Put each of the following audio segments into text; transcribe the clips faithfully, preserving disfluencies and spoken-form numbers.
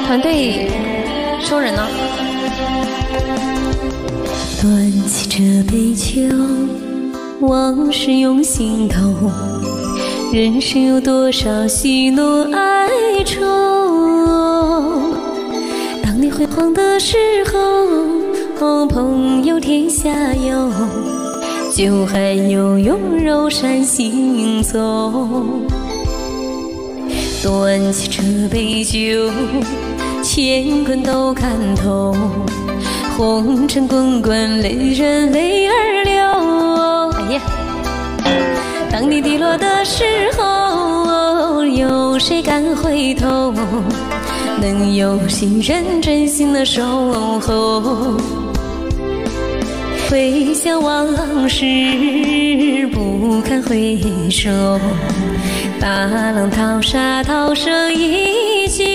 团队收人呢。 端起这杯酒，往事涌心头。人生有多少喜怒哀愁？当你辉煌的时候，朋友天下有，酒还有用柔善行走。端起这杯酒，乾坤都看透。红尘滚滚，泪人泪儿流。哎呀，当你低落的时候，有谁敢回头？能有谁人真心的守候？回想往事，不堪回首。大浪淘沙，涛声依旧。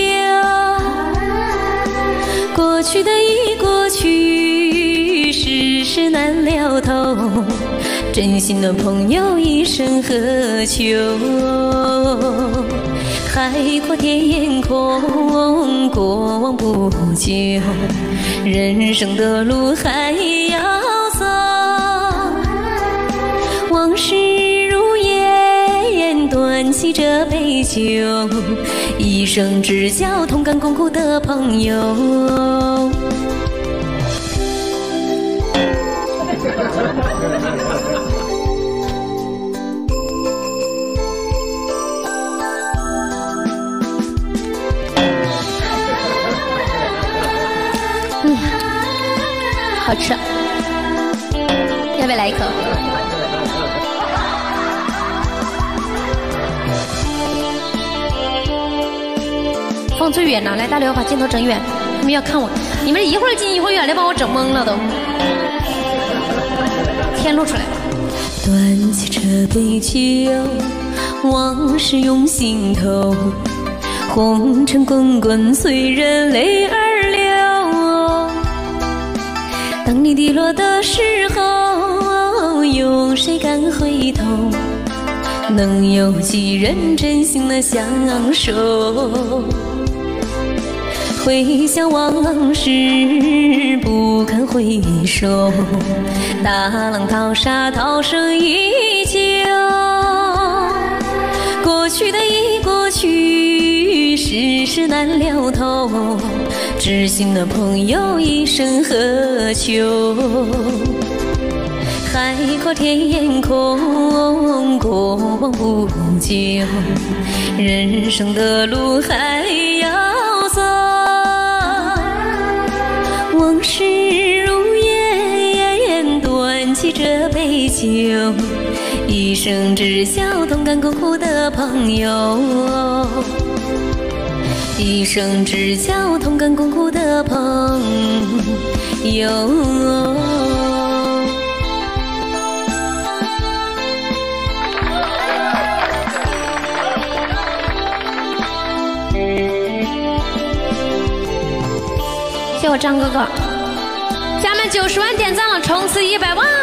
过去的已过去，世事难了头。真心的朋友一生何求？海阔天空，过往不久。人生的路还要走，往事如烟，端起这杯酒，一生只交同甘共苦的朋友。 嗯，好吃，要不要来一口？放最远了，来大刘把镜头整远，你们要看我，你们一会儿近一会儿远的把我整懵了都。天露出来了。 端起这杯酒，往事涌心头。红尘滚滚，随人泪儿流。当你低落的时候，有谁敢回头？能有几人真心的相守？回想往事，不堪回首。大浪淘沙，涛声依旧。过去的已过去，世事难了头。知心的朋友一生何求？海阔天空，过往不久。人生的路还要走，往事如烟，端起这杯酒，一生只交同甘共苦的朋友。一生只交同甘共苦的朋友。 谢我张哥哥，咱们九十万点赞了，冲刺一百万。